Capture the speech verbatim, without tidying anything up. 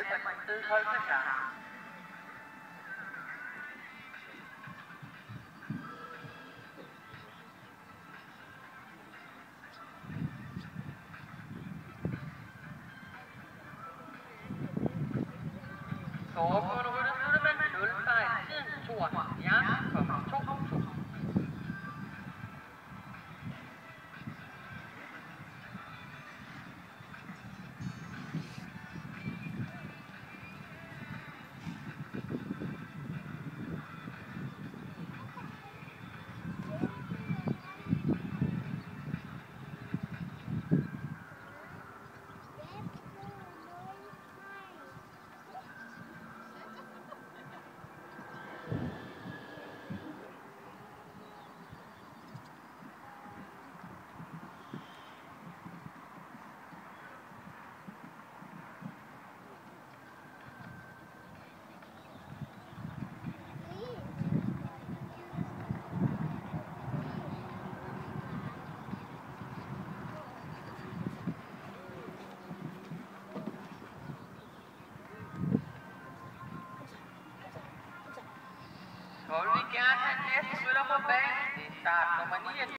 alle på et sted holde sig klar. Foregående rytter slutter man med nul sejr, tiden tooghalvfjerds komma to to. Så vil vi gerne have næste rytter på banen. Det er start nummer ni.